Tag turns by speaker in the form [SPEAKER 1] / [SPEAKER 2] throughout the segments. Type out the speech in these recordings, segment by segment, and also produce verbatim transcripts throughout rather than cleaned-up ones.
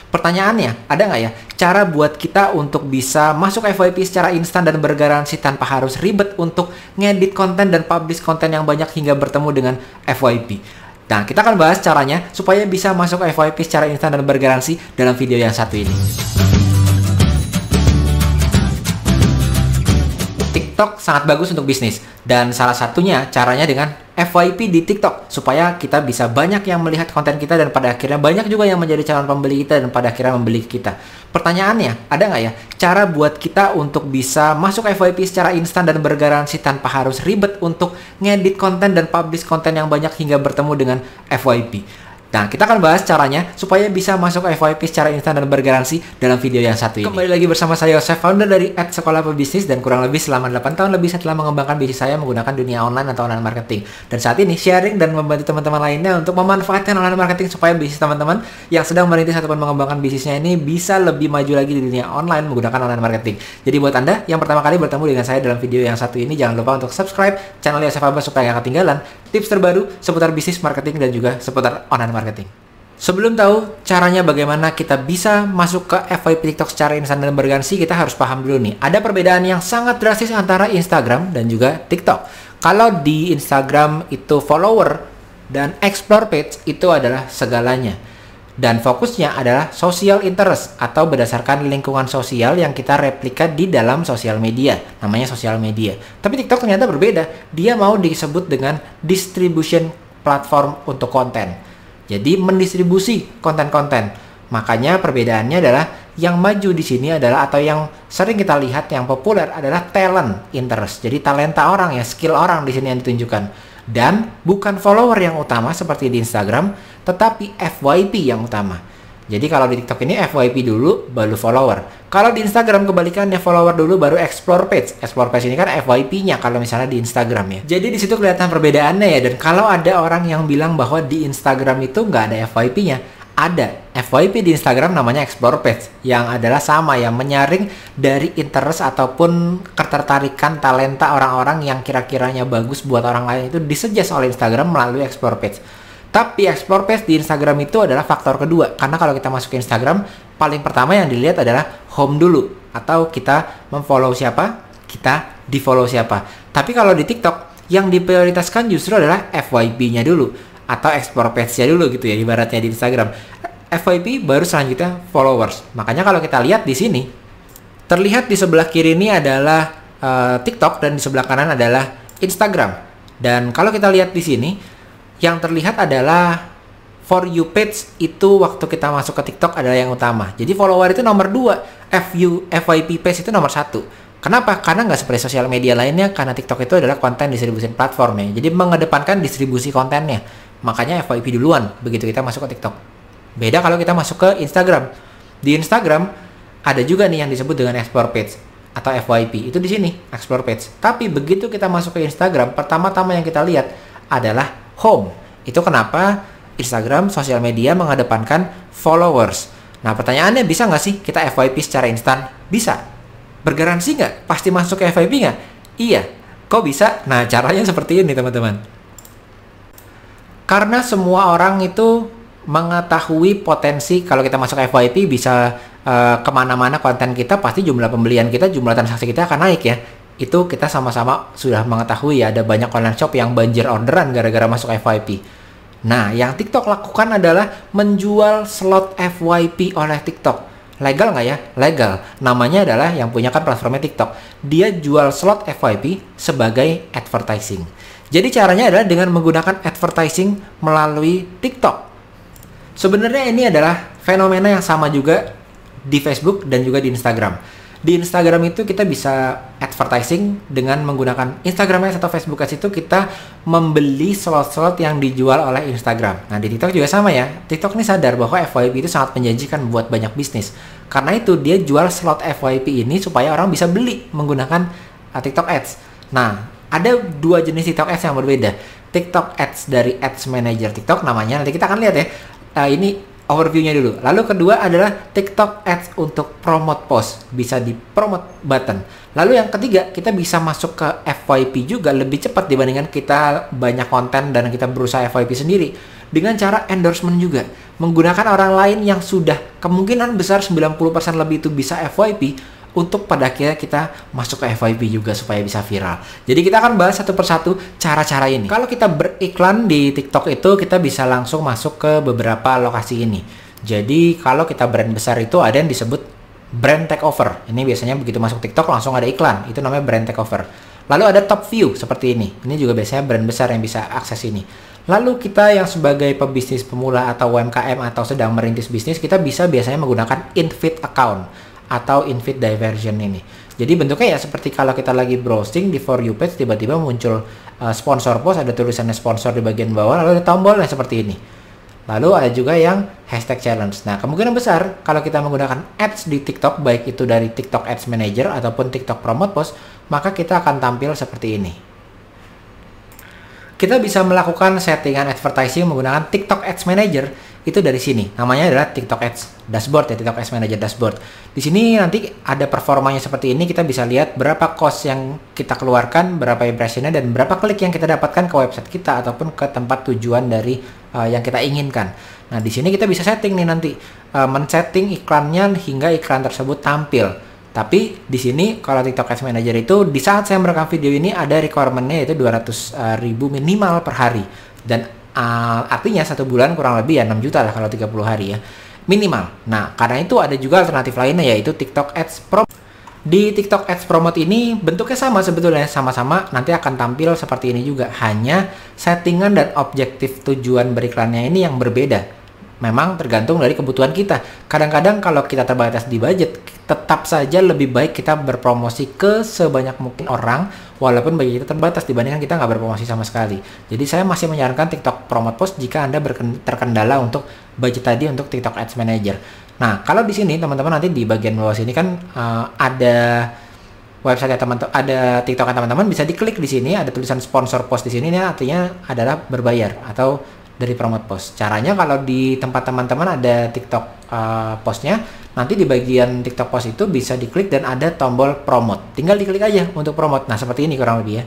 [SPEAKER 1] Pertanyaannya, ada nggak ya cara buat kita untuk bisa masuk F Y P secara instan dan bergaransi tanpa harus ribet untuk ngedit konten dan publish konten yang banyak hingga bertemu dengan F Y P? Nah, kita akan bahas caranya supaya bisa masuk F Y P secara instan dan bergaransi dalam video yang satu ini. TikTok sangat bagus untuk bisnis, dan salah satunya caranya dengan F Y P di TikTok, supaya kita bisa banyak yang melihat konten kita dan pada akhirnya banyak juga yang menjadi calon pembeli kita dan pada akhirnya membeli kita. Pertanyaannya, ada nggak ya cara buat kita untuk bisa masuk F Y P secara instan dan bergaransi tanpa harus ribet untuk ngedit konten dan publish konten yang banyak hingga bertemu dengan F Y P? Nah, kita akan bahas caranya supaya bisa masuk F Y P secara instan dan bergaransi dalam video yang satu ini. Kembali lagi bersama saya, Yosef, founder dari at Sekolah Pebisnis, dan kurang lebih selama delapan tahun lebih saya telah mengembangkan bisnis saya menggunakan dunia online atau online marketing. Dan saat ini sharing dan membantu teman-teman lainnya untuk memanfaatkan online marketing supaya bisnis teman-teman yang sedang merintis ataupun mengembangkan bisnisnya ini bisa lebih maju lagi di dunia online menggunakan online marketing. Jadi buat Anda yang pertama kali bertemu dengan saya dalam video yang satu ini, jangan lupa untuk subscribe channel Yosef Abbas supaya nggak ketinggalan tips terbaru seputar bisnis, marketing, dan juga seputar online marketing. Sebelum tahu caranya bagaimana kita bisa masuk ke F Y P TikTok secara instan dan bergaransi, kita harus paham dulu nih, ada perbedaan yang sangat drastis antara Instagram dan juga TikTok. Kalau di Instagram itu follower dan explore page itu adalah segalanya. Dan fokusnya adalah social interest atau berdasarkan lingkungan sosial yang kita replika di dalam sosial media. Namanya sosial media. Tapi TikTok ternyata berbeda. Dia mau disebut dengan distribution platform untuk konten. Jadi mendistribusi konten-konten. Makanya perbedaannya adalah yang maju di sini adalah, atau yang sering kita lihat yang populer adalah talent interest. Jadi talenta orang ya, skill orang di sini yang ditunjukkan. Dan bukan follower yang utama seperti di Instagram, tetapi F Y P yang utama. Jadi kalau di TikTok ini F Y P dulu baru follower. Kalau di Instagram kebalikannya, follower dulu baru explore page. Explore page ini kan F Y P-nya kalau misalnya di Instagram ya. Jadi di situ kelihatan perbedaannya ya. Dan kalau ada orang yang bilang bahwa di Instagram itu nggak ada F Y P-nya, ada. F Y P di Instagram namanya explore page, yang adalah sama, yang menyaring dari interest ataupun ketertarikan talenta orang-orang yang kira-kiranya bagus buat orang lain itu disuggest oleh Instagram melalui explore page. Tapi explore page di Instagram itu adalah faktor kedua, karena kalau kita masuk ke Instagram, paling pertama yang dilihat adalah home dulu, atau kita memfollow siapa, kita di follow siapa. Tapi kalau di TikTok, yang diprioritaskan justru adalah F Y P-nya dulu, atau explore page-nya dulu gitu ya, ibaratnya di Instagram. F Y P baru selanjutnya followers. Makanya kalau kita lihat di sini, terlihat di sebelah kiri ini adalah uh, TikTok dan di sebelah kanan adalah Instagram. Dan kalau kita lihat di sini, yang terlihat adalah For You page itu waktu kita masuk ke TikTok adalah yang utama. Jadi follower itu nomor dua, F Y P page itu nomor satu. Kenapa? Karena nggak seperti sosial media lainnya, karena TikTok itu adalah konten distribusi platformnya. Jadi mengedepankan distribusi kontennya. Makanya F Y P duluan begitu kita masuk ke TikTok. Beda kalau kita masuk ke Instagram. Di Instagram ada juga nih yang disebut dengan explore page atau F Y P. Itu di sini, explore page. Tapi begitu kita masuk ke Instagram, pertama-tama yang kita lihat adalah home. Itu kenapa Instagram, sosial media mengedepankan followers. Nah, pertanyaannya, bisa nggak sih kita F Y P secara instan? Bisa. Bergaransi nggak? Pasti masuk ke F Y P nggak? Iya. Kok bisa? Nah, caranya seperti ini, teman-teman. Karena semua orang itu mengetahui potensi kalau kita masuk F Y P bisa uh, kemana-mana konten kita, pasti jumlah pembelian kita, jumlah transaksi kita akan naik ya. Itu kita sama-sama sudah mengetahui ya, ada banyak online shop yang banjir orderan gara-gara masuk F Y P. Nah, yang TikTok lakukan adalah menjual slot F Y P oleh TikTok. Legal nggak ya? Legal. Namanya adalah, yang punya kan platformnya TikTok. Dia jual slot F Y P sebagai advertising. Jadi caranya adalah dengan menggunakan advertising melalui TikTok. Sebenarnya ini adalah fenomena yang sama juga di Facebook dan juga di Instagram. Di Instagram itu kita bisa advertising dengan menggunakan Instagram Ads atau Facebook Ads, itu kita membeli slot-slot yang dijual oleh Instagram. Nah, di TikTok juga sama ya. TikTok ini sadar bahwa F Y P itu sangat menjanjikan buat banyak bisnis. Karena itu dia jual slot F Y P ini supaya orang bisa beli menggunakan uh, TikTok Ads. Nah, ada dua jenis TikTok Ads yang berbeda. TikTok Ads dari Ads Manager TikTok namanya. Nanti kita akan lihat ya. Uh, ini overview-nya dulu. Lalu kedua adalah TikTok Ads untuk promote post, bisa di promote button. Lalu yang ketiga, kita bisa masuk ke F Y P juga lebih cepat dibandingkan kita banyak konten dan kita berusaha F Y P sendiri. dengan cara endorsement juga. Menggunakan orang lain yang sudah kemungkinan besar sembilan puluh persen lebih itu bisa F Y P, untuk pada akhirnya kita masuk ke F Y P juga supaya bisa viral. Jadi kita akan bahas satu persatu cara-cara ini. Kalau kita beriklan di TikTok itu, kita bisa langsung masuk ke beberapa lokasi ini. Jadi kalau kita brand besar itu ada yang disebut brand takeover. Ini biasanya begitu masuk TikTok langsung ada iklan. Itu namanya brand takeover. Lalu ada top view seperti ini. Ini juga biasanya brand besar yang bisa akses ini. Lalu kita yang sebagai pebisnis pemula atau U M K M atau sedang merintis bisnis, kita bisa biasanya menggunakan in-feed account atau in-feed diversion ini. Jadi bentuknya ya seperti kalau kita lagi browsing di For You page, tiba-tiba muncul uh, sponsor post, ada tulisannya sponsor di bagian bawah, lalu ada tombolnya seperti ini. Lalu ada juga yang hashtag challenge. Nah, kemungkinan besar kalau kita menggunakan ads di TikTok, baik itu dari TikTok Ads Manager ataupun TikTok Promote Post, maka kita akan tampil seperti ini. Kita bisa melakukan settingan advertising menggunakan TikTok Ads Manager itu dari sini. Namanya adalah TikTok Ads Dashboard ya, TikTok Ads Manager Dashboard. Di sini nanti ada performanya seperti ini. Kita bisa lihat berapa cost yang kita keluarkan, berapa impressionnya, dan berapa klik yang kita dapatkan ke website kita ataupun ke tempat tujuan dari uh, yang kita inginkan. Nah, di sini kita bisa setting nih nanti uh, men-setting iklannya hingga iklan tersebut tampil. Tapi di sini kalau TikTok Ads Manager itu di saat saya merekam video ini ada requirement-nya yaitu dua ratus ribu minimal per hari, dan uh, artinya satu bulan kurang lebih ya enam juta lah kalau tiga puluh hari ya minimal. Nah, karena itu ada juga alternatif lainnya yaitu TikTok Ads Promote. Di TikTok Ads Promote ini bentuknya sama sebetulnya, sama-sama nanti akan tampil seperti ini juga, hanya settingan dan objektif tujuan beriklannya ini yang berbeda. Memang tergantung dari kebutuhan kita. Kadang-kadang kalau kita terbatas di budget, tetap saja lebih baik kita berpromosi ke sebanyak mungkin orang, walaupun budget kita terbatas dibandingkan kita nggak berpromosi sama sekali. Jadi saya masih menyarankan TikTok Promote Post jika Anda terkendala untuk budget tadi untuk TikTok Ads Manager. Nah, kalau di sini teman-teman nanti di bagian bawah sini kan uh, ada website teman-teman, ada TikTok teman-teman, bisa diklik di sini, ada tulisan sponsor post di sini, ini artinya adalah berbayar atau dari Promote Post. Caranya kalau di tempat teman-teman ada TikTok uh, postnya, nanti di bagian TikTok Post itu bisa diklik dan ada tombol Promote. Tinggal diklik aja untuk promote. Nah, seperti ini kurang lebih ya.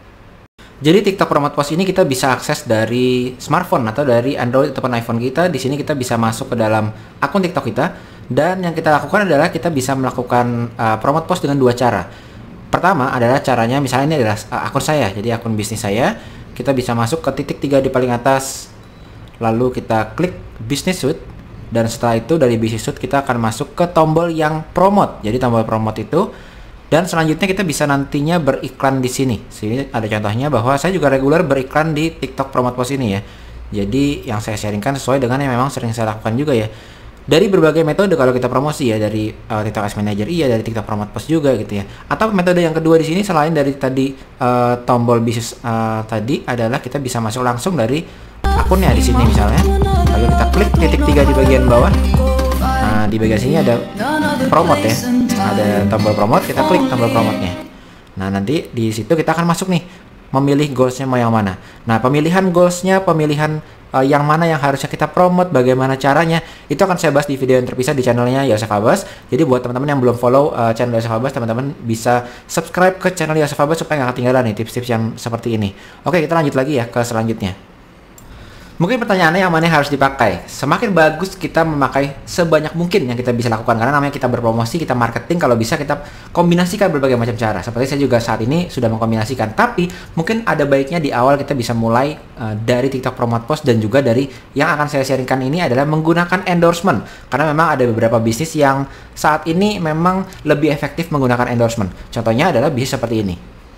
[SPEAKER 1] Jadi TikTok Promote Post ini kita bisa akses dari smartphone atau dari Android ataupun iPhone kita. Di sini kita bisa masuk ke dalam akun TikTok kita, dan yang kita lakukan adalah kita bisa melakukan uh, Promote Post dengan dua cara. Pertama adalah caranya, misalnya ini adalah uh, akun saya, jadi akun bisnis saya. Kita bisa masuk ke titik tiga di paling atas, lalu kita klik Business Suite, dan setelah itu dari Business Suite kita akan masuk ke tombol yang Promote. Jadi tombol Promote itu, dan selanjutnya kita bisa nantinya beriklan di sini. Sini ada contohnya bahwa saya juga reguler beriklan di TikTok Promote Post ini ya. Jadi yang saya sharingkan sesuai dengan yang memang sering saya lakukan juga ya. Dari berbagai metode kalau kita promosi ya, dari uh, TikTok Ads Manager iya, dari TikTok Promote Post juga gitu ya. Atau metode yang kedua di sini selain dari tadi uh, tombol bisnis uh, tadi adalah kita bisa masuk langsung dari akunnya di sini misalnya, lalu kita klik titik tiga di bagian bawah. Nah, di bagian sini ada promote ya, ada tombol promote, kita klik tombol promote-nya. Nah, nanti di situ kita akan masuk nih, memilih goals-nya mau yang mana. Nah, pemilihan goals-nya, pemilihan uh, yang mana yang harusnya kita promote, bagaimana caranya, itu akan saya bahas di video yang terpisah di channelnya Yosef Abbas. Jadi buat teman-teman yang belum follow uh, channel Yosef Abbas, teman-teman bisa subscribe ke channel Yosef Abbas supaya nggak ketinggalan nih tips-tips yang seperti ini. Oke, kita lanjut lagi ya ke selanjutnya. Mungkin pertanyaannya yang mana yang harus dipakai? Semakin bagus kita memakai sebanyak mungkin yang kita bisa lakukan, karena namanya kita berpromosi, kita marketing, kalau bisa kita kombinasikan berbagai macam cara. Seperti saya juga saat ini sudah mengkombinasikan, tapi mungkin ada baiknya di awal kita bisa mulai uh, dari TikTok Promote Post, dan juga dari yang akan saya sharingkan ini adalah menggunakan endorsement, karena memang ada beberapa bisnis yang saat ini memang lebih efektif menggunakan endorsement. Contohnya adalah bisnis seperti ini.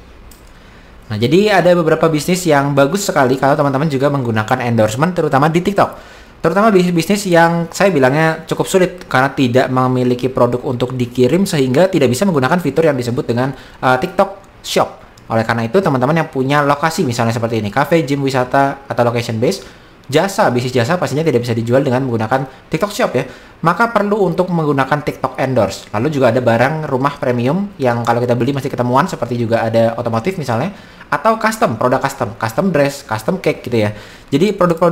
[SPEAKER 1] Nah, jadi ada beberapa bisnis yang bagus sekali kalau teman-teman juga menggunakan endorsement, terutama di TikTok. Terutama bisnis-bisnis yang saya bilangnya cukup sulit karena tidak memiliki produk untuk dikirim, sehingga tidak bisa menggunakan fitur yang disebut dengan uh, TikTok Shop. Oleh karena itu, teman-teman yang punya lokasi misalnya seperti ini, cafe, gym, wisata, atau location base, jasa, bisnis jasa pastinya tidak bisa dijual dengan menggunakan TikTok Shop ya. Maka perlu untuk menggunakan TikTok Endorse. Lalu juga ada barang rumah premium yang kalau kita beli masih ketemuan, seperti juga ada otomotif misalnya, atau custom, produk custom, custom dress, custom cake gitu ya. Jadi produk-produk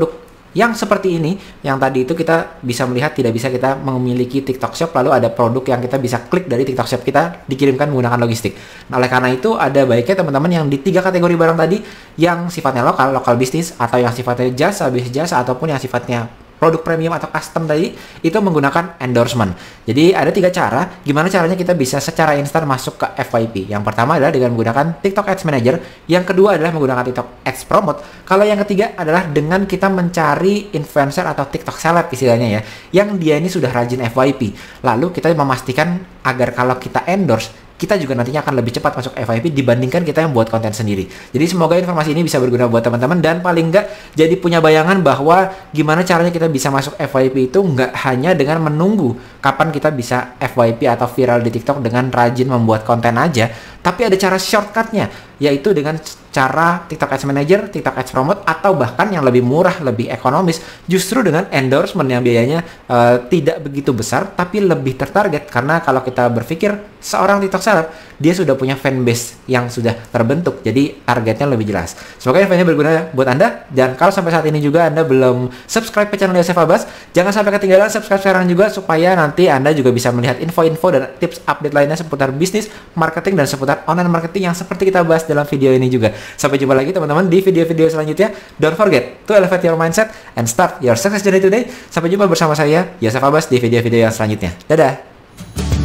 [SPEAKER 1] Yang seperti ini, yang tadi itu kita bisa melihat tidak bisa kita memiliki TikTok Shop lalu ada produk yang kita bisa klik dari TikTok Shop kita dikirimkan menggunakan logistik. Nah, oleh karena itu ada baiknya teman-teman yang di tiga kategori barang tadi, yang sifatnya lokal, lokal bisnis, atau yang sifatnya jasa, bisnis jasa, ataupun yang sifatnya produk premium atau custom tadi, itu menggunakan endorsement. Jadi ada tiga cara gimana caranya kita bisa secara instan masuk ke F Y P. Yang pertama adalah dengan menggunakan TikTok Ads Manager, yang kedua adalah menggunakan TikTok Ads Promote, kalau yang ketiga adalah dengan kita mencari influencer atau TikTok seleb istilahnya ya, yang dia ini sudah rajin F Y P. Lalu kita memastikan agar kalau kita endorse, kita juga nantinya akan lebih cepat masuk F Y P dibandingkan kita yang buat konten sendiri. Jadi semoga informasi ini bisa berguna buat teman-teman, dan paling nggak jadi punya bayangan bahwa gimana caranya kita bisa masuk F Y P itu nggak hanya dengan menunggu kapan kita bisa F Y P atau viral di TikTok dengan rajin membuat konten aja, tapi ada cara shortcutnya, yaitu dengan cara TikTok Ads Manager, TikTok Ads Promote, atau bahkan yang lebih murah, lebih ekonomis, justru dengan endorsement yang biayanya uh, tidak begitu besar, tapi lebih tertarget. Karena kalau kita berpikir seorang TikTok seleb, dia sudah punya fanbase yang sudah terbentuk, jadi targetnya lebih jelas. Semoga infonya berguna buat Anda, dan kalau sampai saat ini juga Anda belum subscribe ke channel Yosef Abbas, jangan sampai ketinggalan, subscribe sekarang juga, supaya nanti Anda juga bisa melihat info-info dan tips update lainnya seputar bisnis, marketing, dan seputar online marketing yang seperti kita bahas dalam video ini juga. Sampai jumpa lagi teman-teman di video-video selanjutnya. Don't forget to elevate your mindset and start your success journey today. Sampai jumpa bersama saya, Yosef Abbas, di video-video yang selanjutnya. Dadah!